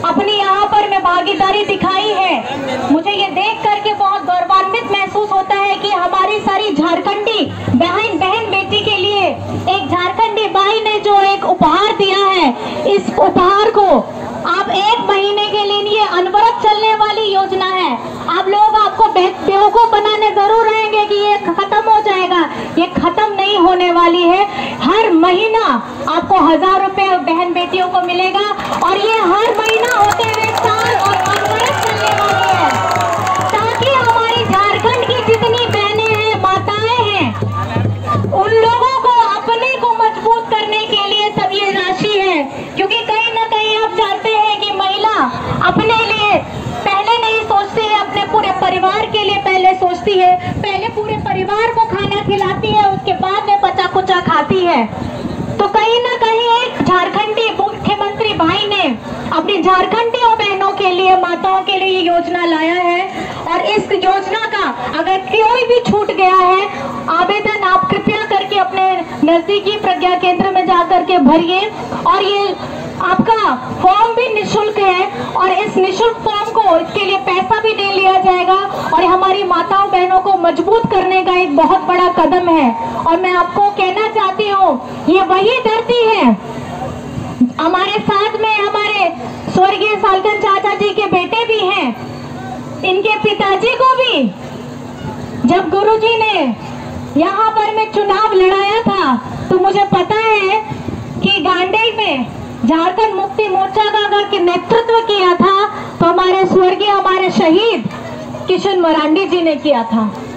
अपनी यहाँ पर मैं भागीदारी दिखाई है। मुझे ये देख करके बहुत गौरवान्वित महसूस होता है कि हमारी सारी झारखंडी बहन बेटी के लिए एक झारखंडी भाई ने जो एक उपहार दिया है, इस उपहार को आप 1 महीने के लिए अनवरत चलने वाली योजना है। आप लोग आपको बेवकूफ बनाने जरूर रहेंगे कि ये खत्म हो जाएगा, ये खत्म नहीं होने वाली है। हर महीना आपको 1000 रुपए बहन बेटियों को मिलेगा और ये हर महीना होते हुए साल और अनवरत चलने वाली है, ताकि हमारी झारखंड की जितनी बहनें हैं, माताएं हैं, उन लोगों को अपने को मजबूत करने के लिए सब ये राशि है। क्योंकि कहीं ना कहीं आप जानते हैं कि महिला अपने लिए पहले नहीं सोचती है, अपने पूरे परिवार के लिए पहले सोचती है, पहले पूरे परिवार को खाना खिलाती है, उसके बाद में बचा कुचा खाती है। तो कहीं ना कहीं एक झारखंडी मुख्यमंत्री भाई ने अपनी झारखंडियों बहनों के लिए, माताओं के लिए ये योजना लाया है। और इस योजना का अगर कोई भी छूट गया है, आवेदन आप कृपया करके अपने नजदीकी प्रज्ञा केंद्र में जाकर के भरिए। और ये आपका फॉर्म भी निःशुल्क है और इस निःशुल्क फॉर्म को, इसके लिए पैसा भी नहीं लिया जाएगा और हमारी माताओं बहनों को मजबूत करने का एक बहुत बड़ा कदम है। और मैं आपको कहना चाहती हूँ, ये वही धरती है, हमारे साथ में हमारे स्वर्गीय सालकन चाचा जी के बेटे भी हैं, इनके पिताजी को भी जब गुरुजी ने यहाँ पर में चुनाव लड़ाया था, तो मुझे पता है कि गांडेय में झारखंड मुक्ति मोर्चा का अगर नेतृत्व किया था तो हमारे स्वर्गीय, हमारे शहीद किशन मरांडी जी ने किया था।